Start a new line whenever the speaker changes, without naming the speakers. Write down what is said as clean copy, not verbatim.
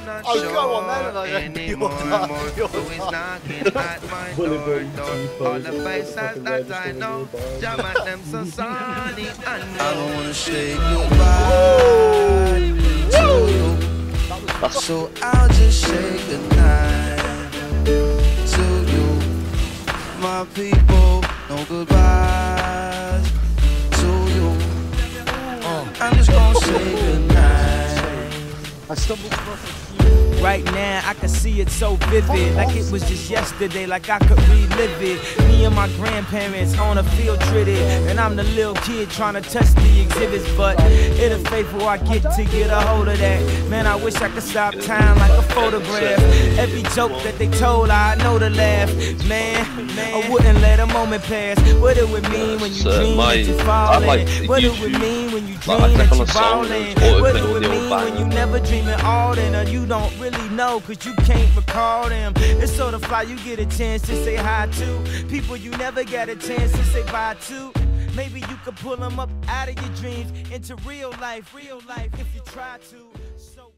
I'm not sure anymore. Who is knocking at my door? All the faces that I know, jam at them so sunny. I don't wanna say goodbye to you, so I'll just say goodnight to you. My people, no goodbyes to you. I'm just gonna say goodnight.
I stumbled across a
Right now, I can see it so vivid, like it was just yesterday, like I could relive it. Me and my grandparents on a field trip, and I'm the little kid trying to touch the exhibits, but it'll fade before I get a hold of that. Man, I wish I could stop time like a photograph. Every joke that they told, I know to laugh. Man, I wouldn't let a moment pass. What it would mean when you dream that you're falling? What it would mean when you dream that you're falling? What it would mean when you never dream at all, and you don't really know, cause you can't recall them. It's so to fly, you get a chance to say hi to people you never got a chance to say bye to. Maybe you could pull them up out of your dreams into real life if you try to. So